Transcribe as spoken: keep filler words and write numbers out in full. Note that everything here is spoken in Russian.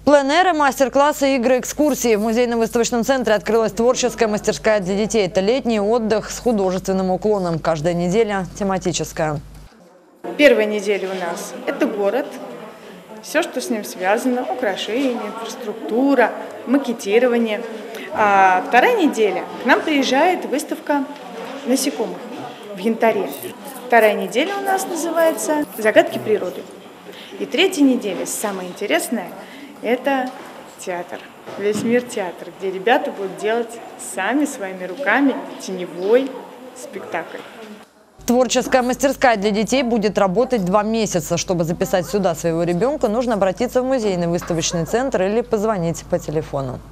Пленэры, мастер-классы, игры, экскурсии. В музейно-выставочном центре открылась творческая мастерская для детей. Это летний отдых с художественным уклоном. Каждая неделя тематическая. Первая неделя у нас – это город. Все, что с ним связано, украшения, инфраструктура, макетирование. А вторая неделя – к нам приезжает выставка насекомых в янтаре. Вторая неделя у нас называется «Загадки природы». И третья неделя, самое интересное – это театр. Весь мир театр, где ребята будут делать сами своими руками теневой спектакль. Творческая мастерская для детей будет работать два месяца. Чтобы записать сюда своего ребенка, нужно обратиться в музейный выставочный центр или позвонить по телефону.